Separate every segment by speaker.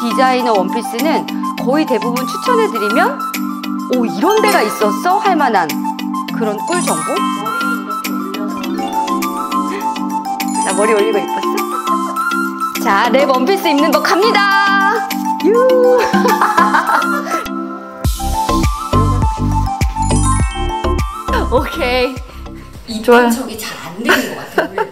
Speaker 1: 디자이너 원피스는 거의 대부분 추천해드리면 오, 이런 데가 있었어? 할 만한 그런 꿀 정보? 나 머리 올리고 예뻤어? 자, 랩 원피스 입는 거 갑니다! 유! 오케이.
Speaker 2: 입는 척이 잘 안 되는 것 같아요.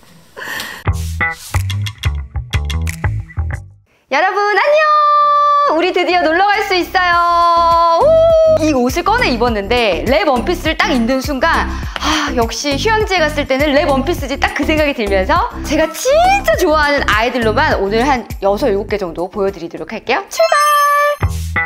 Speaker 1: 여러분 안녕! 우리 드디어 놀러 갈 수 있어요. 오! 이 옷을 꺼내 입었는데 랩 원피스를 딱 입는 순간 역시 휴양지에 갔을 때는 랩 원피스지 딱 그 생각이 들면서 제가 진짜 좋아하는 아이들로만 오늘 한 6, 7개 정도 보여드리도록 할게요. 출발!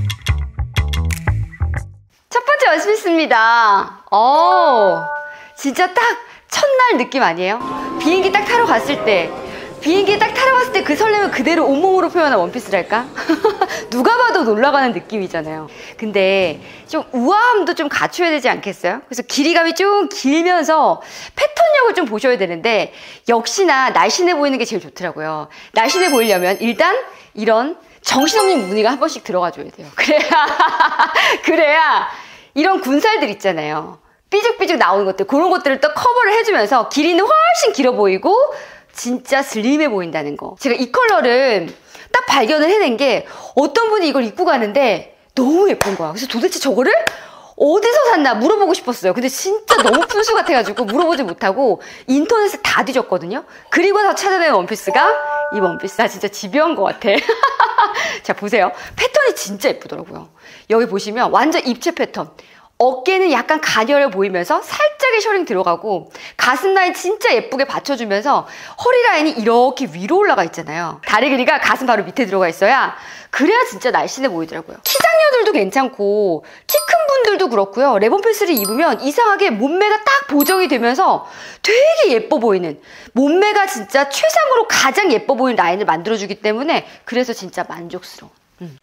Speaker 1: 첫 번째 원피스입니다. 진짜 딱 첫날 느낌 아니에요? 비행기 딱 타러 갔을 때 그 설렘을 그대로 온몸으로 표현한 원피스랄까? 누가 봐도 놀라가는 느낌이잖아요. 근데 좀 우아함도 좀 갖춰야 되지 않겠어요? 그래서 길이감이 좀 길면서 패턴력을 좀 보셔야 되는데 역시나 날씬해 보이는 게 제일 좋더라고요. 날씬해 보이려면 일단 이런 정신없는 무늬가 한 번씩 들어가줘야 돼요. 그래야 이런 군살들 있잖아요. 삐죽삐죽 나오는 것들, 그런 것들을 또 커버를 해주면서 길이는 훨씬 길어 보이고 진짜 슬림해 보인다는 거. 제가 이 컬러를 딱 발견을 해낸 게 어떤 분이 이걸 입고 가는데 너무 예쁜 거야. 그래서 도대체 저거를 어디서 샀나 물어보고 싶었어요. 근데 진짜 너무 푼수 같아가지고 물어보지 못하고 인터넷에 다 뒤졌거든요. 그리고 더 찾아낸 원피스가 이 원피스. 진짜 집요한 것 같아. 자, 보세요. 패턴이 진짜 예쁘더라고요. 여기 보시면 완전 입체 패턴. 어깨는 약간 가녀려 보이면서 살짝의 셔링 들어가고 가슴 라인 진짜 예쁘게 받쳐주면서 허리 라인이 이렇게 위로 올라가 있잖아요. 다리 길이가 가슴 바로 밑에 들어가 있어야 그래야 진짜 날씬해 보이더라고요. 키장녀들도 괜찮고 키 큰 분들도 그렇고요. 랩 원피스를 입으면 이상하게 몸매가 딱 보정이 되면서 되게 예뻐 보이는, 몸매가 진짜 최상으로 가장 예뻐 보이는 라인을 만들어주기 때문에 그래서 진짜 만족스러워.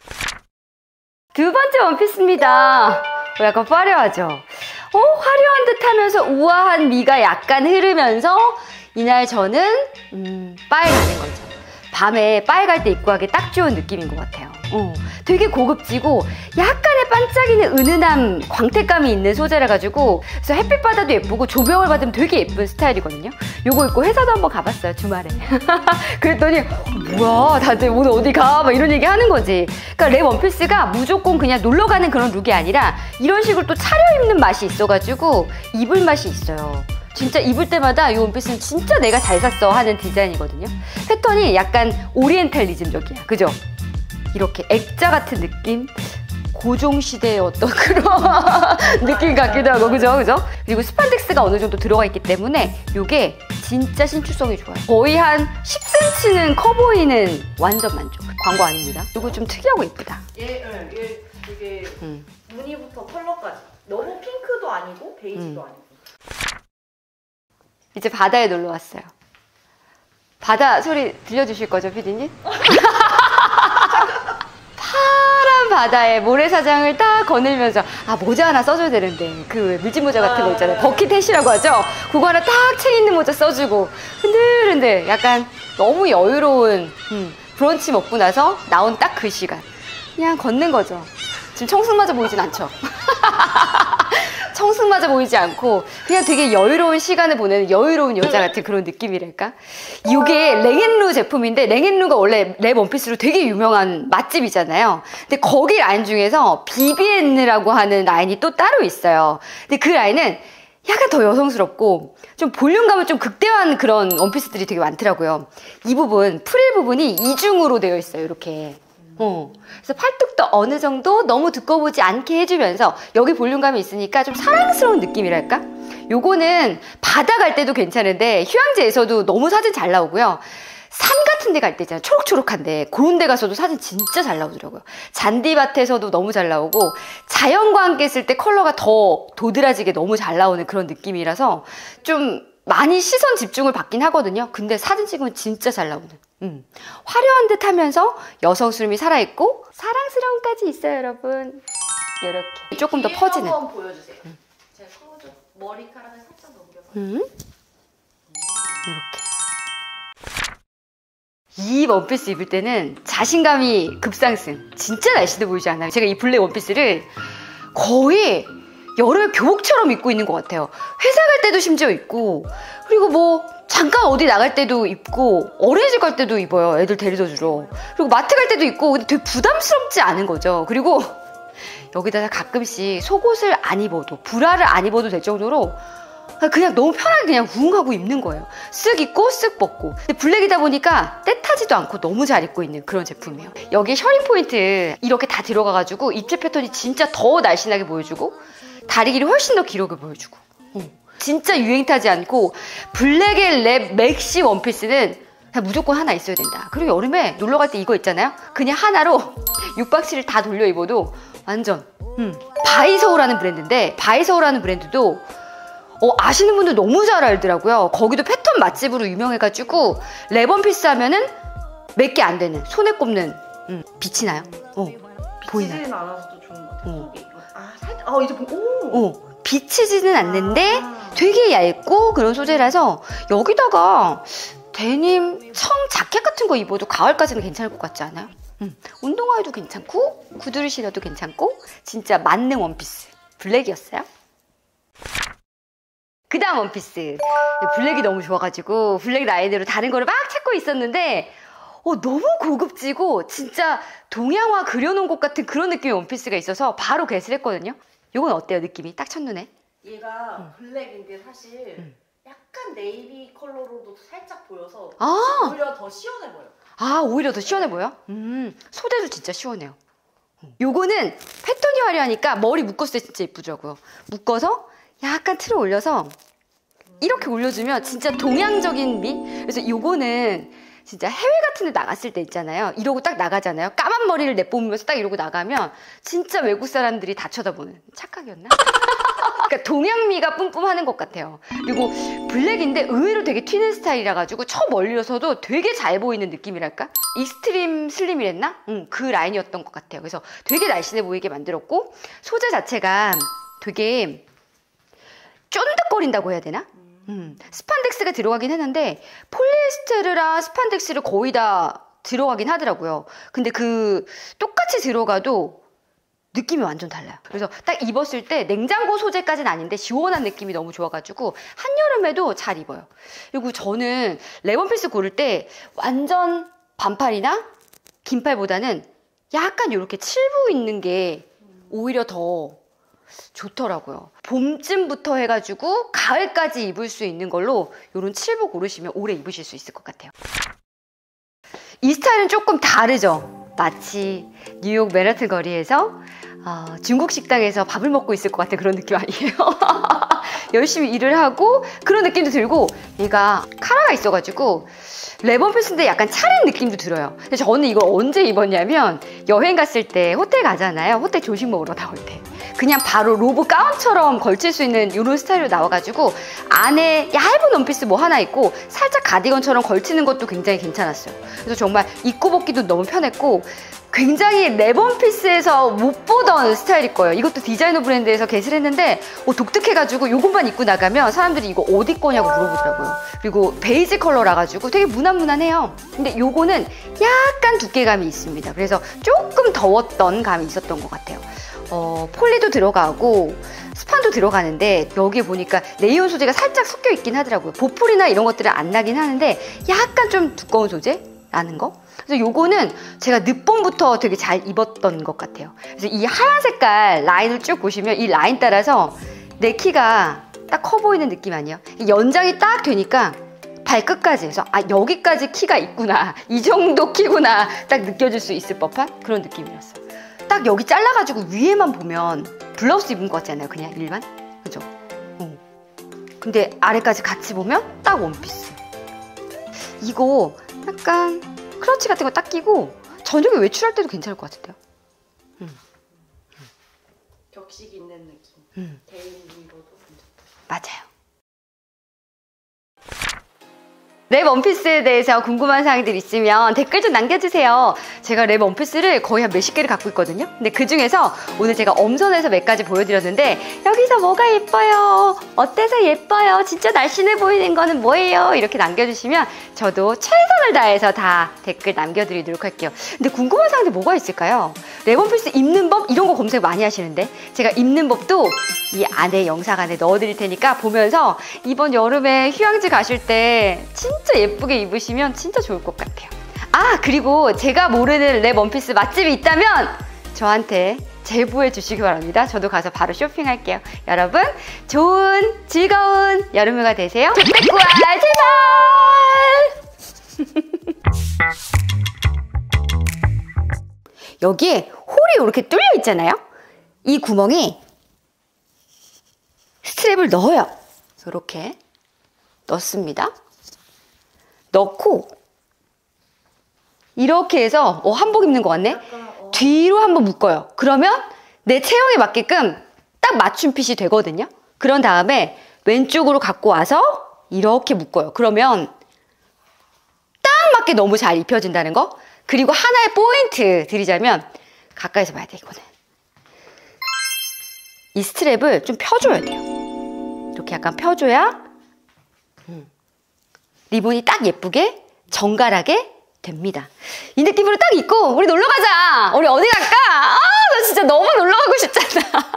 Speaker 1: 두 번째 원피스입니다. 약간 화려하죠? 화려한 듯 하면서 우아한 미가 약간 흐르면서 이날 저는 바에 가는 거죠. 밤에 바에 갈 때 입고 가기 딱 좋은 느낌인 것 같아요. 되게 고급지고 약간의 반짝이는 은은함, 광택감이 있는 소재라 가지고 그래서 햇빛 받아도 예쁘고 조명을 받으면 되게 예쁜 스타일이거든요. 요거 입고 회사도 한번 가봤어요, 주말에. 그랬더니 뭐야 다들 오늘 어디 가? 막 이런 얘기 하는 거지. 그러니까 랩 원피스가 무조건 그냥 놀러 가는 그런 룩이 아니라 이런 식으로 또 차려입는 맛이 있어가지고 입을 맛이 있어요. 진짜 입을 때마다 이 원피스는 진짜 내가 잘 샀어 하는 디자인이거든요. 패턴이 약간 오리엔탈리즘적이야. 그죠? 이렇게 액자 같은 느낌? 고종시대의 어떤 그런 느낌 같기도 하고, 그죠? 그리고 스판덱스가 어느 정도 들어가 있기 때문에 이게 진짜 신축성이 좋아요. 거의 한 10cm는 커 보이는 완전 만족. 광고 아닙니다. 이거 좀 특이하고 이쁘다.
Speaker 2: 얘 되게 무늬부터 컬러까지 너무 핑크도 아니고 베이지도 아니고.
Speaker 1: 이제 바다에 놀러 왔어요. 바다 소리 들려주실 거죠, 피디님? 파란 바다에 모래사장을 딱 거닐면서 모자 하나 써줘야 되는데 그 밀짚모자 같은 거 있잖아요. 버킷햇이라고 하죠? 그거 하나 딱 책 있는 모자 써주고 흔들흔들 약간 너무 여유로운 브런치 먹고 나서 나온 딱 그 시간 그냥 걷는 거죠. 지금 청승마저 보이진 않죠? 청승마저 보이지 않고 그냥 되게 여유로운 시간을 보내는 여유로운 여자 같은 그런 느낌이랄까? 이게 랭앤루 제품인데 랭앤루가 원래 랩 원피스로 되게 유명한 맛집이잖아요. 근데 거기 라인 중에서 비비엔느라고 하는 라인이 또 따로 있어요. 근데 그 라인은 약간 더 여성스럽고 좀 볼륨감을 좀 극대화한 그런 원피스들이 되게 많더라고요. 이 부분, 프릴 부분이 이중으로 되어 있어요, 이렇게. 그래서 팔뚝도 어느 정도 너무 두꺼워보지 않게 해주면서 여기 볼륨감이 있으니까 좀 사랑스러운 느낌이랄까? 요거는 바다 갈 때도 괜찮은데 휴양지에서도 너무 사진 잘 나오고요. 산 같은 데 갈 때 있잖아요. 초록초록한데 그런 데 가서도 사진 진짜 잘 나오더라고요. 잔디밭에서도 너무 잘 나오고 자연과 함께 있을 때 컬러가 더 도드라지게 너무 잘 나오는 그런 느낌이라서 좀 많이 시선 집중을 받긴 하거든요. 근데 사진 찍으면 진짜 잘 나오는. 화려한 듯 하면서 여성스러움이 살아있고 사랑스러움까지 있어요, 여러분. 이렇게 조금 더 퍼지는.
Speaker 2: 한번 보여주세요. 제가 좀 머리카락을 살짝 넘겨서.
Speaker 1: 이렇게. 이 원피스 입을 때는 자신감이 급상승. 진짜 날씬해 보이지 않아요? 제가 이 블랙 원피스를 거의 여름에 교복처럼 입고 있는 것 같아요. 회사 갈 때도 심지어 입고, 그리고 뭐 잠깐 어디 나갈 때도 입고, 어린이집 갈 때도 입어요. 애들 데리다 주러. 그리고 마트 갈 때도 입고. 근데 되게 부담스럽지 않은 거죠. 그리고 여기다가 가끔씩 속옷을 안 입어도, 브라를 안 입어도 될 정도로 그냥 너무 편하게 그냥 우웅 하고 입는 거예요. 쓱 입고 쓱 벗고. 근데 블랙이다 보니까 때 타지도 않고 너무 잘 입고 있는 그런 제품이에요. 여기에 셔링 포인트 이렇게 다 들어가가지고 입체 패턴이 진짜 더 날씬하게 보여주고 다리 길이 훨씬 더 길게 보여주고 진짜 유행 타지 않고 블랙의 랩 맥시 원피스는 그냥 무조건 하나 있어야 된다. 그리고 여름에 놀러 갈 때 이거 있잖아요. 그냥 하나로 6박 7일 다 돌려 입어도 완전 바이서우라는 브랜드인데 바이서우라는 브랜드도 아시는 분들 너무 잘 알더라고요. 거기도 패턴 맛집으로 유명해가지고 랩원피스 하면은 몇 개 안 되는 손에 꼽는 빛이 나요. 보이나요?
Speaker 2: 비치지는 않아서도 좋은 것 같아요. 속이 살짝 이제
Speaker 1: 비치지는 않는데 되게 얇고 그런 소재라서 여기다가 데님 청 자켓 같은 거 입어도 가을까지는 괜찮을 것 같지 않아요? 운동화에도 괜찮고 구두를 신어도 괜찮고 진짜 만능 원피스 블랙이었어요. 그 다음 원피스 블랙이 너무 좋아가지고 블랙 라인으로 다른 거를 막 찾고 있었는데 너무 고급지고 진짜 동양화 그려놓은 것 같은 그런 느낌의 원피스가 있어서 바로 개시를 했거든요. 이건 어때요? 느낌이 딱 첫눈에?
Speaker 2: 얘가 블랙인데 사실 약간 네이비 컬러로도 살짝 보여서 오히려 더 시원해 보여.
Speaker 1: 오히려 더 시원해 보여? 소재도 진짜 시원해요. 요거는 패턴이 화려하니까 머리 묶었을 때 진짜 예쁘더라고요. 묶어서 약간 틀어 올려서 이렇게 올려주면 진짜 동양적인 미? 그래서 요거는 진짜 해외 같은 데 나갔을 때 있잖아요. 이러고 딱 나가잖아요. 까만 머리를 내뿜으면서 딱 이러고 나가면 진짜 외국 사람들이 다 쳐다보는. 착각이었나? 그러니까 동양미가 뿜뿜하는 것 같아요. 그리고 블랙인데 의외로 되게 튀는 스타일이라 가지고 저 멀리서도 되게 잘 보이는 느낌이랄까? 익스트림 슬림이랬나? 그 라인이었던 것 같아요. 그래서 되게 날씬해 보이게 만들었고 소재 자체가 되게 쫀득거린다고 해야 되나? 스판덱스가 들어가긴 했는데 폴리에스테르랑 스판덱스를 거의 다 들어가긴 하더라고요. 근데 똑같이 들어가도 느낌이 완전 달라요. 그래서 딱 입었을 때 냉장고 소재까지는 아닌데 시원한 느낌이 너무 좋아가지고 한여름에도 잘 입어요. 그리고 저는 랩원피스 고를 때 완전 반팔이나 긴팔보다는 약간 이렇게 칠부 있는 게 오히려 더 좋더라고요. 봄쯤부터 해가지고 가을까지 입을 수 있는 걸로 이런 칠부 고르시면 오래 입으실 수 있을 것 같아요. 이 스타일은 조금 다르죠. 마치 뉴욕 맨하튼 거리에서 중국 식당에서 밥을 먹고 있을 것 같은 그런 느낌 아니에요? 열심히 일을 하고 그런 느낌도 들고 얘가 카라가 있어가지고 랩원피스인데 약간 차린 느낌도 들어요. 근데 저는 이걸 언제 입었냐면 여행 갔을 때 호텔 가잖아요. 호텔 조식 먹으러 나올 때 그냥 바로 로브 가운처럼 걸칠 수 있는 이런 스타일로 나와가지고 안에 얇은 원피스 뭐 하나 있고 살짝 가디건처럼 걸치는 것도 굉장히 괜찮았어요. 그래서 정말 입고 벗기도 너무 편했고 굉장히 랩원피스에서 못 보던 스타일일 거예요. 이것도 디자이너 브랜드에서 개시를 했는데 독특해가지고 이것만 입고 나가면 사람들이 이거 어디 거냐고 물어보더라고요. 그리고 베이지 컬러라 가지고 되게 무난무난해요. 근데 요거는 약간 두께감이 있습니다. 그래서 조금 더웠던 감이 있었던 것 같아요. 폴리도 들어가고 스판도 들어가는데 여기에 보니까 레이온 소재가 살짝 섞여 있긴 하더라고요. 보풀이나 이런 것들은 안 나긴 하는데 약간 좀 두꺼운 소재라는 거. 그래서 요거는 제가 늦봄부터 되게 잘 입었던 것 같아요. 그래서 이 하얀 색깔 라인을 쭉 보시면 이 라인 따라서 내 키가 딱 커 보이는 느낌 아니에요? 연장이 딱 되니까 발끝까지 해서 여기까지 키가 있구나, 이 정도 키구나 딱 느껴질 수 있을 법한 그런 느낌이었어요. 딱 여기 잘라가지고 위에만 보면 블라우스 입은 것 같지 않아요? 그냥 일반? 그죠? 근데 아래까지 같이 보면 딱 원피스. 이거 약간 클러치 같은 거 딱 끼고 저녁에 외출할 때도 괜찮을 것 같은데요?
Speaker 2: 격식 있는 느낌. 데일리로도 괜찮다.
Speaker 1: 맞아요. 랩 원피스에 대해서 궁금한 사항들 있으면 댓글 좀 남겨주세요. 제가 랩 원피스를 거의 한 몇십 개를 갖고 있거든요. 근데 그 중에서 오늘 제가 엄선해서 몇 가지 보여드렸는데 여기서 뭐가 예뻐요? 어때서 예뻐요? 진짜 날씬해 보이는 거는 뭐예요? 이렇게 남겨주시면 저도 최선을 다해서 다 댓글 남겨드리도록 할게요. 근데 궁금한 사항들 뭐가 있을까요? 랩 원피스 입는 법 이런 거 검색 많이 하시는데 제가 입는 법도 이 안에 영상 안에 넣어드릴 테니까 보면서 이번 여름에 휴양지 가실 때 진짜 예쁘게 입으시면 진짜 좋을 것 같아요. 아, 그리고 제가 모르는 랩 원피스 맛집이 있다면 저한테 제보해 주시기 바랍니다. 저도 가서 바로 쇼핑할게요. 여러분 좋은 즐거운 여름휴가 되세요. 좋겠구와 제발. 여기에 홀이 이렇게 뚫려 있잖아요. 이 구멍에 스트랩을 넣어요. 이렇게 넣습니다. 넣고 이렇게 해서 한복 입는 것 같네. 뒤로 한번 묶어요. 그러면 내 체형에 맞게끔 딱 맞춤 핏이 되거든요. 그런 다음에 왼쪽으로 갖고 와서 이렇게 묶어요. 그러면 딱 맞게 너무 잘 입혀진다는 거. 그리고 하나의 포인트 드리자면 가까이서 봐야 돼. 이거는 이 스트랩을 좀 펴줘야 돼요. 이렇게 약간 펴줘야 리본이 딱 예쁘게 정갈하게 됩니다. 이 느낌으로 딱 입고 우리 놀러 가자. 우리 어디 갈까? 아, 나 진짜 너무 놀러 가고 싶잖아.